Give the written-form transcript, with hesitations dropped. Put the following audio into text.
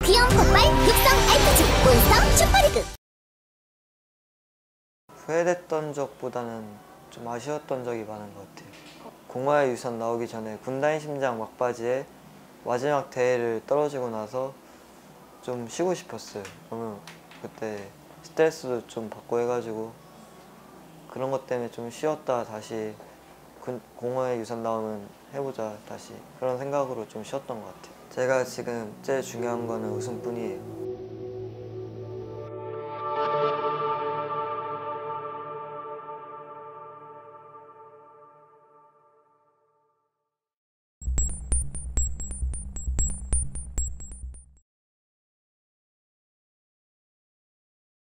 귀여운 폭발 육성 RPG 몬스터 슈퍼리그. 후회됐던 적보다는 좀 아쉬웠던 적이 많은 것 같아요. 공허의 유산 나오기 전에 군단의 심장 막바지에 마지막 대회를 떨어지고 나서 좀 쉬고 싶었어요. 너무 그때 스트레스도 좀 받고 해가지고 그런 것 때문에 좀 쉬었다 다시 공허의 유산 나오면 해보자 다시 그런 생각으로 좀 쉬었던 것 같아요. 제가 지금 제일 중요한 거는 우승뿐이에요.